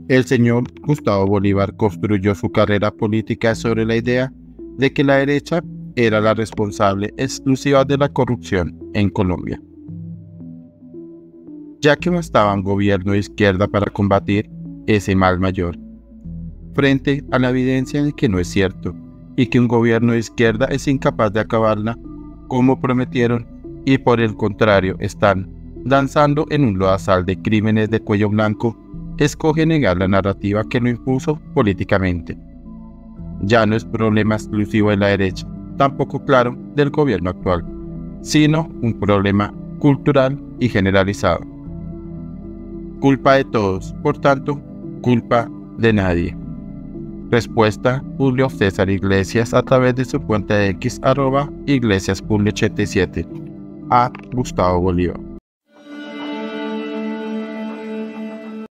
El señor Gustavo Bolívar construyó su carrera política sobre la idea de que la derecha era la responsable exclusiva de la corrupción en Colombia, ya que bastaba un gobierno de izquierda para combatir ese mal mayor, frente a la evidencia de que no es cierto y que un gobierno de izquierda es incapaz de acabarla como prometieron y por el contrario están danzando en un lodazal de crímenes de cuello blanco. Escoge negar la narrativa que lo impuso políticamente. Ya no es problema exclusivo de la derecha, tampoco claro del gobierno actual, sino un problema cultural y generalizado. Culpa de todos, por tanto, culpa de nadie. Respuesta: Julio César Iglesias a través de su cuenta de X @iglesiaspubli87 a Gustavo Bolívar.